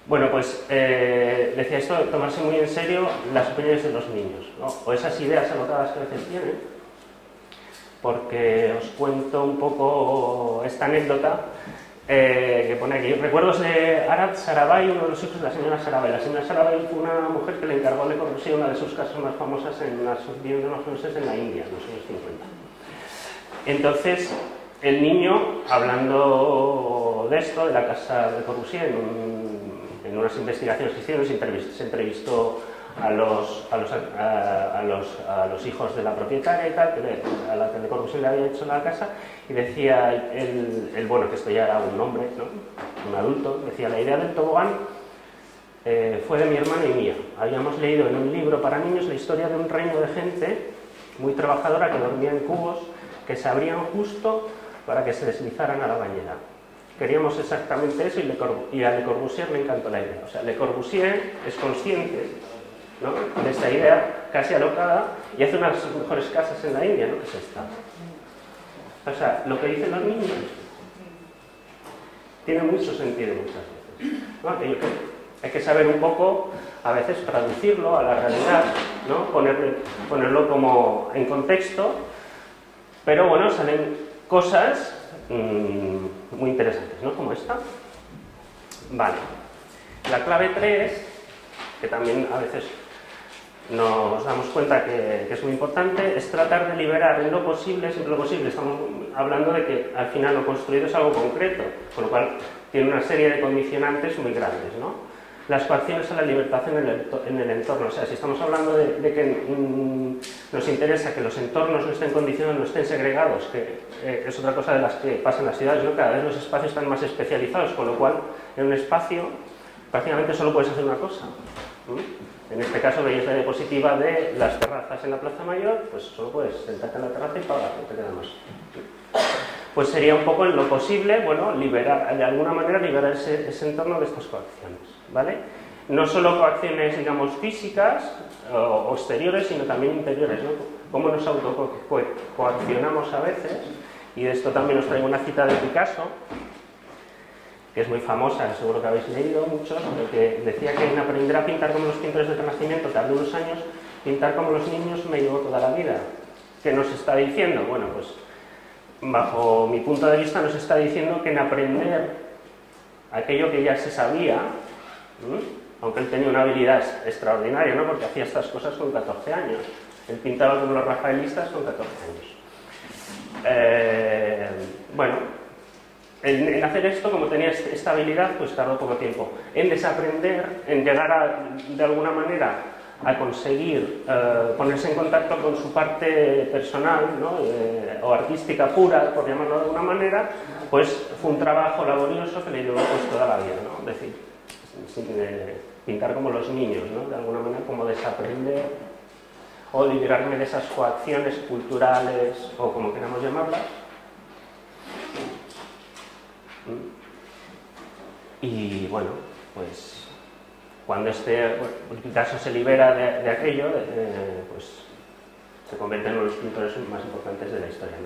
Bueno, pues decía esto, tomarse muy en serio las opiniones de los niños, ¿no? O esas ideas alocadas que a veces tienen, porque os cuento un poco esta anécdota que pone aquí. Recuerdos de Arad Sarabhai, uno de los hijos de la señora Sarabhai. La señora Sarabhai fue una mujer que le encargó Le Corbusier una de sus casas más famosas en las viviendas más famosas en la India, en los años 50. Entonces, el niño, hablando de esto, de la casa de Le Corbusier, en unas investigaciones que hicieron, se entrevistó a los hijos de la propietaria y tal, a la que Le Corbusier le había hecho la casa, y decía bueno, que esto ya era un hombre, ¿no? Un adulto, decía: la idea del tobogán fue de mi hermana y mía. Habíamos leído en un libro para niños la historia de un reino de gente muy trabajadora que dormía en cubos que se abrían justo para que se deslizaran a la bañera. Queríamos exactamente eso y a Le Corbusier le encantó la idea. O sea, Le Corbusier es consciente, ¿no?, de esta idea casi alocada y hace unas de las mejores casas en la India, ¿no?, que es esta. O sea, lo que dicen los niños tiene mucho sentido muchas veces, ¿no? Hay que saber un poco, a veces, traducirlo a la realidad, ¿no?, ponerlo como en contexto, pero bueno, salen cosas muy interesantes, ¿no?, como esta. Vale. La clave 3, que también a veces nos damos cuenta que es muy importante, es tratar de liberar en lo posible, siempre lo posible. Estamos hablando de que al final lo construido es algo concreto, con lo cual tiene una serie de condicionantes muy grandes, ¿no? Las coacciones a la libertad en el entorno. O sea, si estamos hablando de que nos interesa que los entornos no estén condicionados, no estén segregados, que es otra cosa de las que pasa en las ciudades, ¿no? Cada vez los espacios están más especializados, con lo cual en un espacio prácticamente solo puedes hacer una cosa. En este caso veis la diapositiva de las terrazas en la Plaza Mayor, pues solo puedes sentarte en la terraza y pagar, no te queda más. Pues sería un poco en lo posible, bueno, liberar, de alguna manera liberar ese entorno de estas coacciones, ¿vale? No solo coacciones, digamos, físicas o exteriores, sino también interiores, ¿no? Cómo nos autocoaccionamos a veces, y de esto también os traigo una cita de Picasso, que es muy famosa, seguro que habéis leído muchos, que decía que en aprender a pintar como los pintores del Renacimiento tardó unos años, pintar como los niños me llevó toda la vida. ¿Qué nos está diciendo? Bueno, pues bajo mi punto de vista nos está diciendo que en aprender aquello que ya se sabía, aunque él tenía una habilidad extraordinaria, ¿no?, porque hacía estas cosas con 14 años. Él pintaba como los rafaelistas con 14 años. Bueno, en hacer esto, como tenía esta habilidad, pues tardó poco tiempo. En desaprender, en llegar de alguna manera a conseguir ponerse en contacto con su parte personal, ¿no?, o artística pura, por llamarlo de alguna manera, pues fue un trabajo laborioso que le llevó pues toda la vida, ¿no? Es decir, pintar como los niños, ¿no?, de alguna manera, como desaprender o liberarme de esas coacciones culturales o como queramos llamarlas. Y bueno, pues cuando Picasso se libera de aquello, pues se convierte en uno de los pintores más importantes de la historia,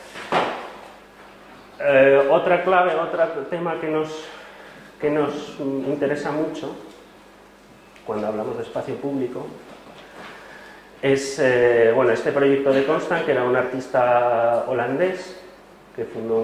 ¿no? Otra clave, otro tema que nos interesa mucho cuando hablamos de espacio público es bueno, este proyecto de Constant, que era un artista holandés que fundó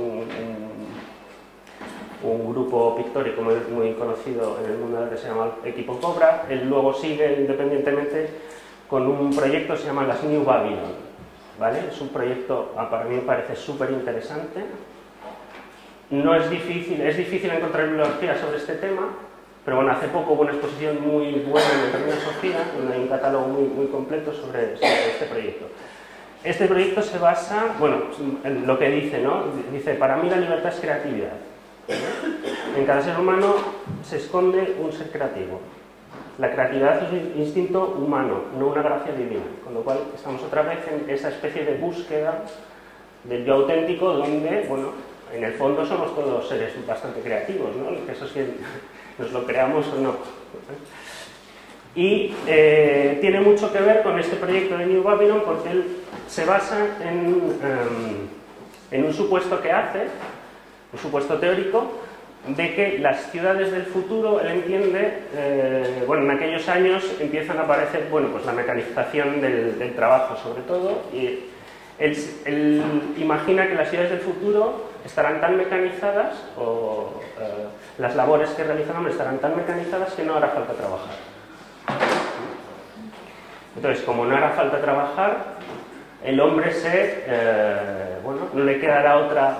un grupo pictórico muy conocido en el mundo que se llama Equipo Cobra. Él luego sigue independientemente con un proyecto que se llama las New Babylon, ¿vale? Es un proyecto, para mí me parece súper interesante. No es difícil encontrar bibliografía sobre este tema, pero bueno, hace poco hubo una exposición muy buena en el Reina Sofía, donde hay un catálogo muy completo sobre este proyecto. Este proyecto se basa, bueno, en lo que dice, ¿no? Dice: para mí la libertad es creatividad. En cada ser humano se esconde un ser creativo. La creatividad es un instinto humano, no una gracia divina, con lo cual estamos otra vez en esa especie de búsqueda del yo auténtico, donde, bueno, en el fondo somos todos seres bastante creativos, ¿no? Que eso sí, nos lo creamos o no. Y tiene mucho que ver con este proyecto de New Babylon, porque él se basa en un supuesto que hace, un supuesto teórico, de que las ciudades del futuro, él entiende, bueno, en aquellos años empiezan a aparecer, bueno, pues la mecanización del trabajo sobre todo, y él imagina que las ciudades del futuro estarán tan mecanizadas, o las labores que realiza el hombre estarán tan mecanizadas que no hará falta trabajar. Entonces, como no hará falta trabajar, el hombre bueno, no le quedará otra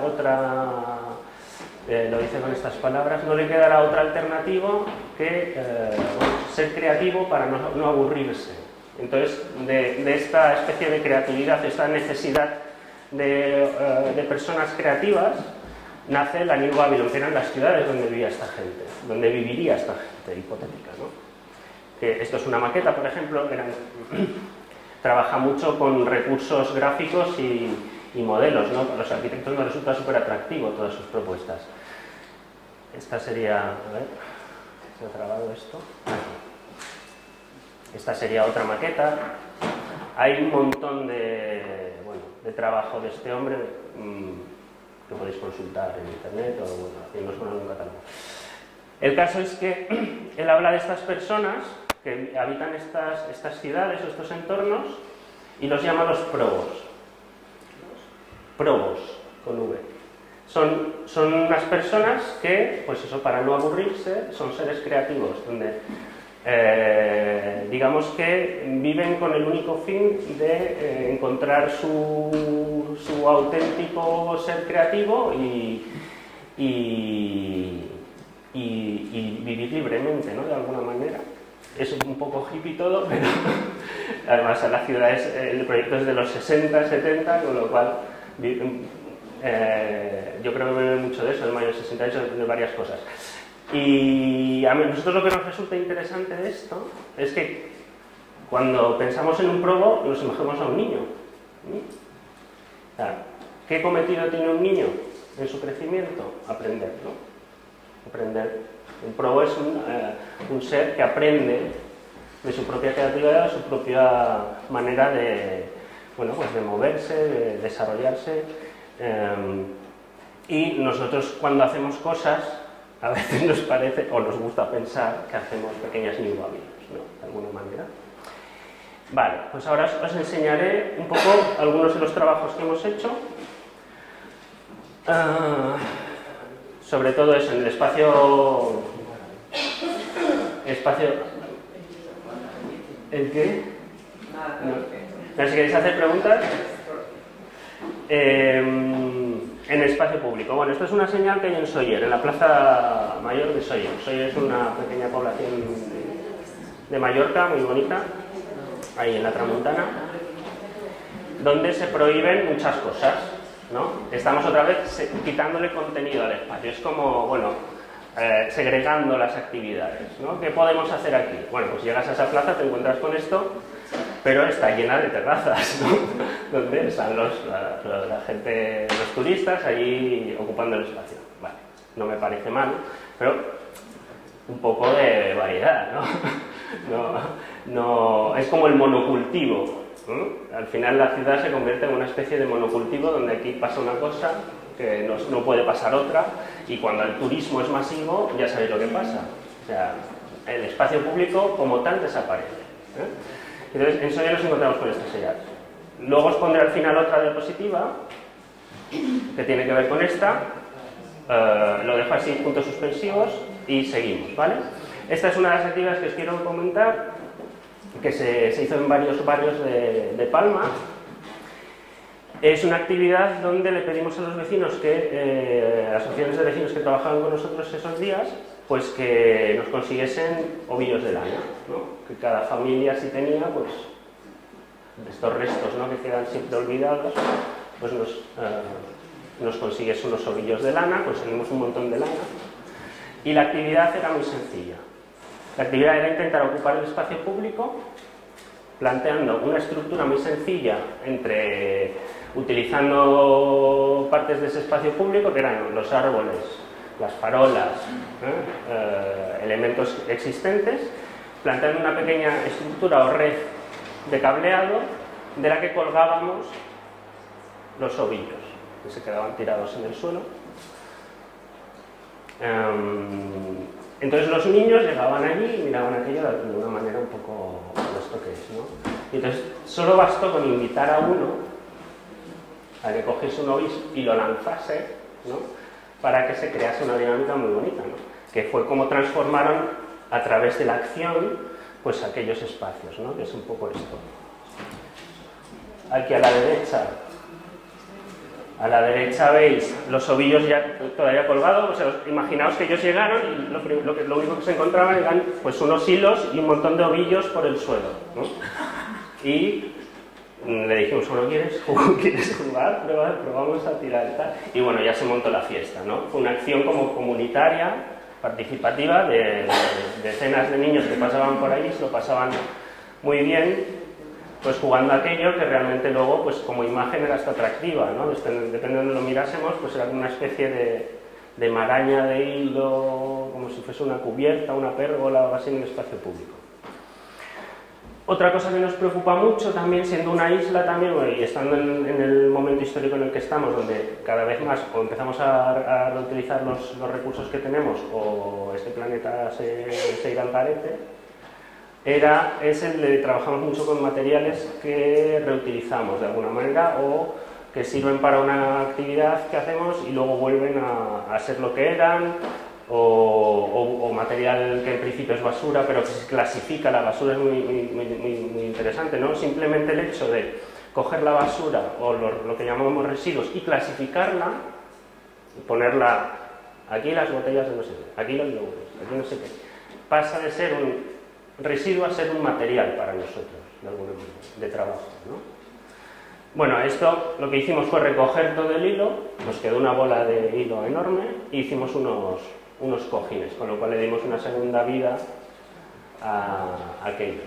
lo dice con estas palabras, no le quedará otra alternativa que bueno, ser creativo para no aburrirse. Entonces, de esta especie de creatividad, de esta necesidad de personas creativas, nace la New Babylon, que eran las ciudades donde vivía esta gente, donde viviría esta gente hipotética, ¿no? Que esto es una maqueta, por ejemplo, trabaja mucho con recursos gráficos y modelos, ¿no? A los arquitectos nos resulta súper atractivo todas sus propuestas. Esta sería, a ver, ¿se ha trabado esto? Esta sería otra maqueta. Hay un montón de trabajo de este hombre que podéis consultar en internet o bueno, haciendo en un catálogo. El caso es que él habla de estas personas que habitan estas ciudades o estos entornos y los llama los probos. Probos, con V. Son unas personas que, pues eso, para no aburrirse, son seres creativos, donde digamos que viven con el único fin de encontrar su auténtico ser creativo y vivir libremente, ¿no? De alguna manera. Es un poco hippie todo, pero además la ciudad el proyecto es de los 60, 70, con lo cual yo creo que bebe mucho de eso, el mayo del 68, de varias cosas. Y a nosotros lo que nos resulta interesante de esto es que cuando pensamos en un probo nos imaginamos a un niño. O sea, ¿qué cometido tiene un niño en su crecimiento? Aprender, ¿no? Aprender. Un probo es un ser que aprende de su propia creatividad, de su propia manera de, bueno, pues de moverse, de desarrollarse. Y nosotros cuando hacemos cosas, a veces nos parece, o nos gusta pensar, que hacemos pequeñas New Babylons, ¿no? De alguna manera. Vale, pues ahora os enseñaré un poco algunos de los trabajos que hemos hecho. Sobre todo eso, en el espacio... ¿El qué? No. Si queréis hacer preguntas... en espacio público. Bueno, esto es una señal que hay en Sóller, en la Plaza Mayor de Sóller. Sóller es una pequeña población de Mallorca, muy bonita, ahí en la Tramuntana, donde se prohíben muchas cosas, ¿no? Estamos otra vez quitándole contenido al espacio. Es como, bueno, segregando las actividades, ¿no? ¿Qué podemos hacer aquí? Bueno, pues llegas a esa plaza, te encuentras con esto, pero está llena de terrazas, ¿no? Donde están la gente, los turistas allí ocupando el espacio. Vale, no me parece mal, pero un poco de variedad, ¿no? No, es como el monocultivo, ¿no? Al final la ciudad se convierte en una especie de monocultivo donde aquí pasa una cosa que no puede pasar otra, y cuando el turismo es masivo ya sabéis lo que pasa. O sea, el espacio público como tal desaparece, ¿eh? Entonces, en Sóller nos encontramos con esta señal. Luego os pondré al final otra diapositiva que tiene que ver con esta. Lo dejo así, puntos suspensivos, y seguimos, ¿vale? Esta es una de las actividades que os quiero comentar, que se hizo en varios barrios de Palma. Es una actividad donde le pedimos a los vecinos, las asociaciones de vecinos que trabajaban con nosotros esos días, pues que nos consiguiesen ovillos de lana, ¿no? Que cada familia si tenía, pues estos restos, ¿no? Que quedan siempre olvidados, pues nos consiguiese unos ovillos de lana, conseguimos un montón de lana, y la actividad era muy sencilla. La actividad era intentar ocupar el espacio público planteando una estructura muy sencilla utilizando partes de ese espacio público, que eran los árboles, las farolas, elementos existentes, planteando una pequeña estructura o red de cableado de la que colgábamos los ovillos, que se quedaban tirados en el suelo. Entonces los niños llegaban allí y miraban aquello de una manera un poco esto que es, ¿no? Y entonces solo bastó con invitar a uno a que cogiese un obispo y lo lanzase, ¿no? Para que se crease una dinámica muy bonita, ¿no? Que fue como transformaron a través de la acción pues aquellos espacios, ¿no? Que es un poco esto. Aquí a la derecha veis los ovillos ya todavía colgados. O sea, imaginaos que ellos llegaron y lo único que se encontraban eran pues unos hilos y un montón de ovillos por el suelo, ¿no? Y le dijimos, bueno, ¿quieres jugar? Pero vamos a tirar y tal. Y bueno, ya se montó la fiesta, ¿no? Fue una acción como comunitaria, participativa, de decenas de niños que pasaban por ahí, se lo pasaban muy bien, pues jugando aquello que realmente luego, pues como imagen era hasta atractiva, ¿no? Depende de donde lo mirásemos, pues era una especie de maraña de hilo, como si fuese una cubierta, una pérgola o algo así en el espacio público. Otra cosa que nos preocupa mucho también, siendo una isla también, y estando en el momento histórico en el que estamos, donde cada vez más o empezamos a reutilizar los recursos que tenemos, o este planeta se irá al garete, es el de trabajamos mucho con materiales que reutilizamos de alguna manera o que sirven para una actividad que hacemos y luego vuelven a ser lo que eran, o material que en principio es basura pero que se clasifica. La basura es muy interesante, ¿no? Simplemente el hecho de coger la basura o lo que llamamos residuos y clasificarla y ponerla aquí, las botellas de no sé qué, aquí los yogures, aquí no sé qué, pasa de ser un residuo a ser un material para nosotros, de alguna manera, de trabajo, ¿no? Bueno, esto lo que hicimos fue recoger todo el hilo, nos quedó una bola de hilo enorme y hicimos unos cojines, con lo cual le dimos una segunda vida a aquello,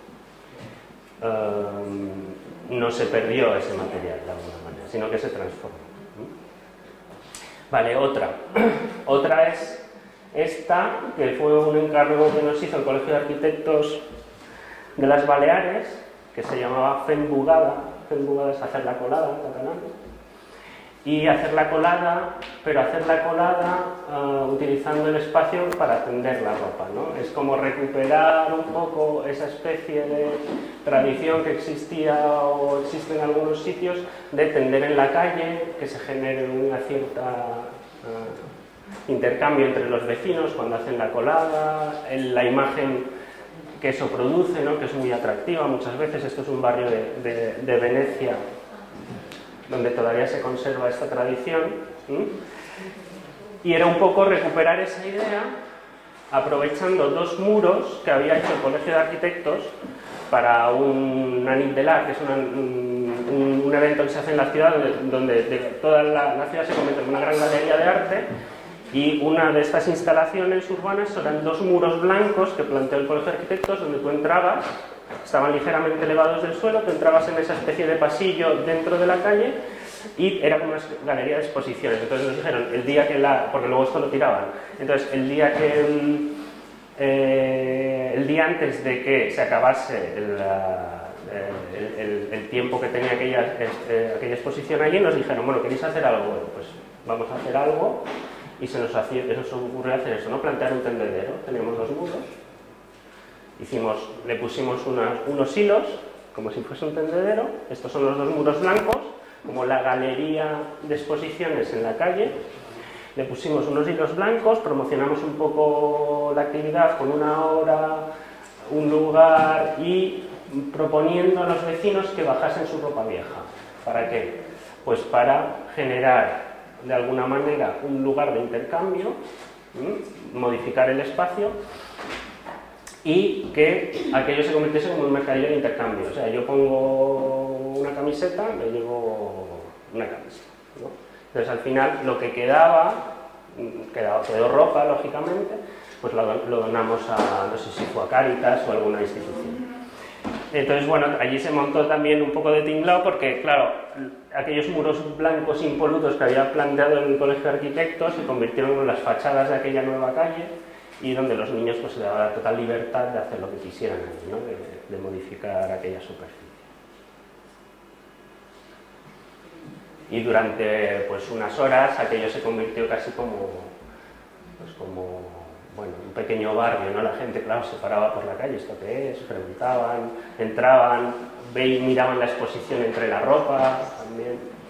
¿no? No se perdió ese material de alguna manera, sino que se transformó. Vale, otra es esta, que fue un encargo que nos hizo el Colegio de Arquitectos de las Baleares, que se llamaba Fent Bugada. Fent Bugada es hacer la colada en catalán. Y hacer la colada, pero hacer la colada utilizando el espacio para tender la ropa, ¿no? Es como recuperar un poco esa especie de tradición que existía o existe en algunos sitios de tender en la calle, que se genere una cierta intercambio entre los vecinos cuando hacen la colada, la imagen que eso produce, ¿no? Que es muy atractiva muchas veces. Esto es un barrio de Venecia donde todavía se conserva esta tradición, y era un poco recuperar esa idea aprovechando dos muros que había hecho el Colegio de Arquitectos para un Anit de l'Art, que es un evento que se hace en la ciudad donde toda la ciudad se convierte en una gran galería de arte. Y una de estas instalaciones urbanas eran dos muros blancos que planteó el Colegio de Arquitectos, donde tú entrabas, estaban ligeramente elevados del suelo, tú entrabas en esa especie de pasillo dentro de la calle y era como una galería de exposiciones. Entonces nos dijeron, el día que porque luego esto lo tiraban, entonces el día antes de que se acabase el tiempo que tenía aquella exposición allí, nos dijeron, bueno, ¿queréis hacer algo? Bueno, pues vamos a hacer algo. Y se nos ocurrió hacer eso, ¿no? Plantear un tendedero. Teníamos dos muros, le pusimos unos hilos, como si fuese un tendedero. Estos son los dos muros blancos, como la galería de exposiciones en la calle. Le pusimos unos hilos blancos, promocionamos un poco la actividad con una hora, un lugar y proponiendo a los vecinos que bajasen su ropa vieja. ¿Para qué? Pues para generar de alguna manera un lugar de intercambio, modificar el espacio y que aquello se convirtiese como un mercadillo de intercambio. O sea, yo pongo una camiseta, le llevo una camiseta, ¿no? Entonces al final lo que quedó ropa, lógicamente, pues lo donamos a, no sé si fue a Cáritas o a alguna institución. Entonces, bueno, allí se montó también un poco de tinglao porque, claro, aquellos muros blancos impolutos que había planteado el Colegio de Arquitectos se convirtieron en las fachadas de aquella nueva calle y donde los niños pues se les daba la total libertad de hacer lo que quisieran allí, ¿no? De modificar aquella superficie. Y durante pues unas horas aquello se convirtió casi como pues como, bueno, un pequeño barrio, ¿no? La gente, claro, se paraba por la calle, ¿esto qué es? Preguntaban, entraban, miraban la exposición entre la ropa, también.